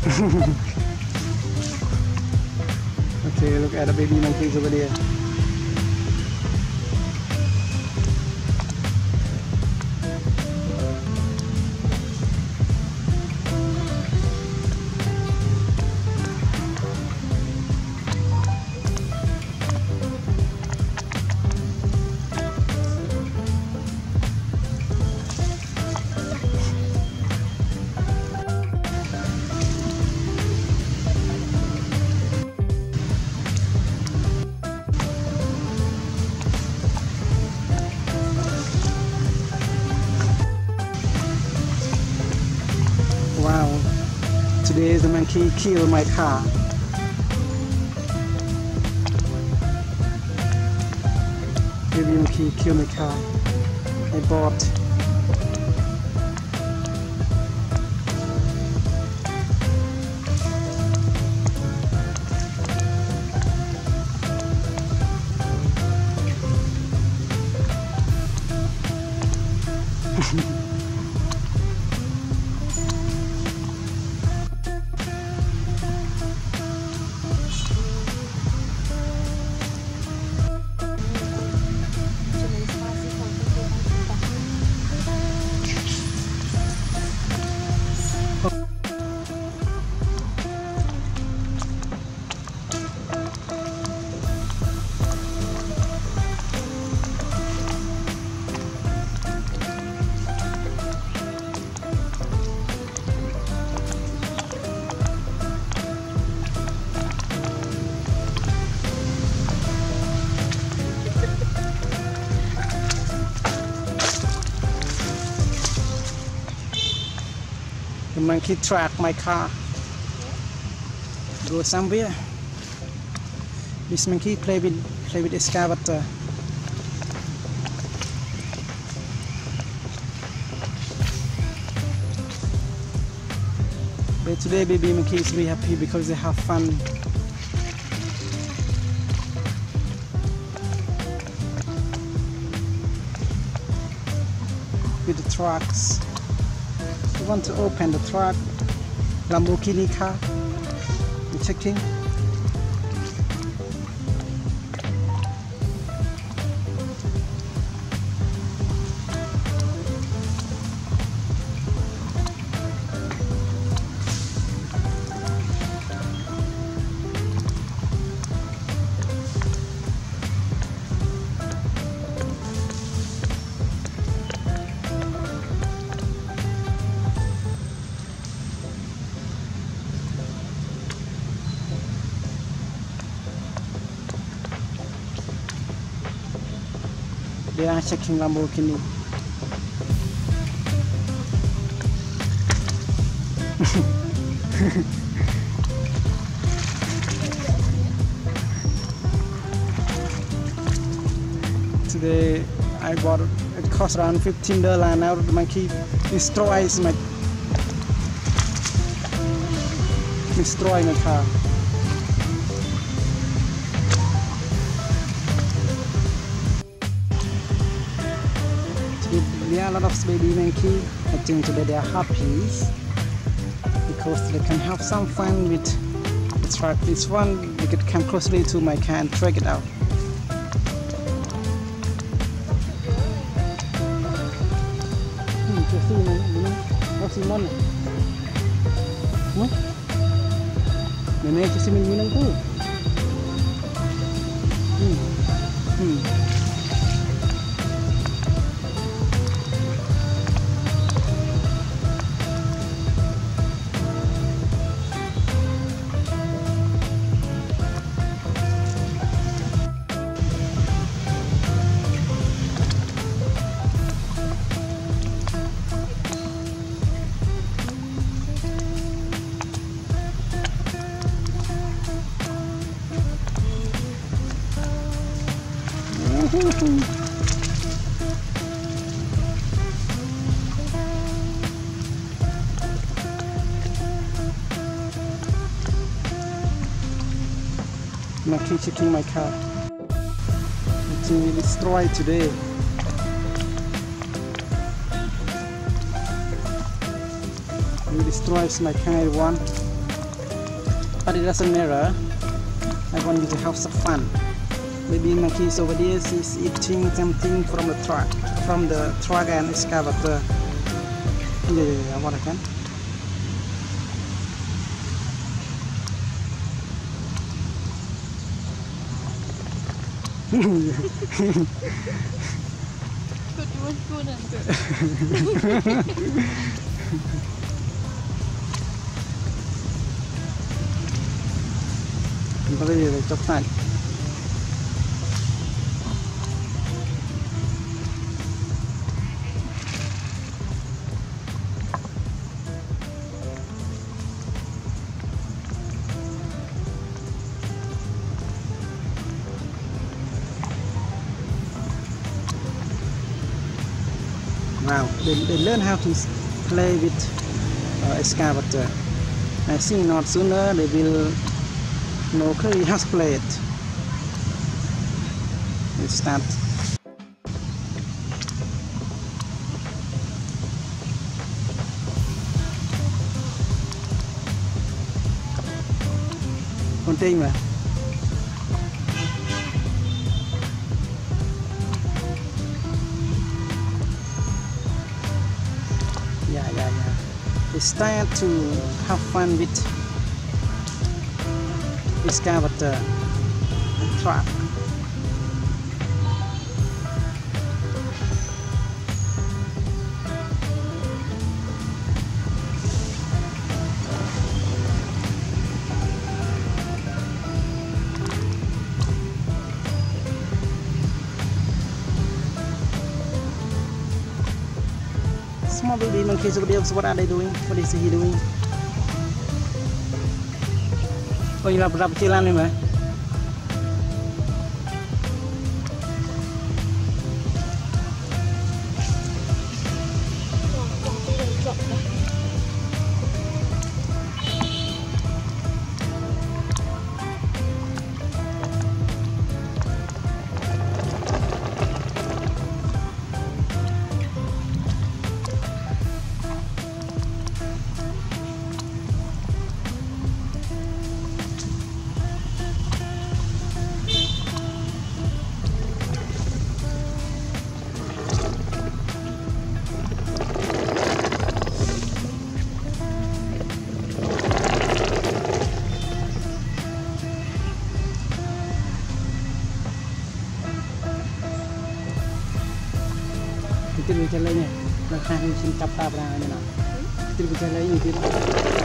Okay, look at the baby monkeys over there. Wow, today the monkey killed my car. Baby monkey killed my car I bought. The monkey tracked my car. Go somewhere. This monkey play with excavator. But today baby monkeys be happy because they have fun. With the trucks. We want to open the truck, Lamborghini car, I'm checking. They are checking Lamborghini. Today I bought it. It cost around $15. Now the monkey destroys my car. There are a lot of baby monkey. I think today they are happy because they can have some fun with the truck. This one, they could come closely to my car and drag it out. Monkey checking my car. It's destroyed today. He destroys my car one. but it doesn't matter. I want you to have some fun. Maybe monkeys over there is eating something from the truck and excavator. Yeah, what I can. Bây giờ chọc tay. Wow, they learn how to play with excavator. I think not sooner they will know clearly how to play it. Let's start. Continue. Yeah. It's time to have fun with excavator truck. Small baby monkeys over there, what are they doing? What is he doing? Oh, ini berapa kecilan nih, Mbak? Itu bicara lainnya, bahkan mesin kapta berang aja nak. Itu bicara lain itu.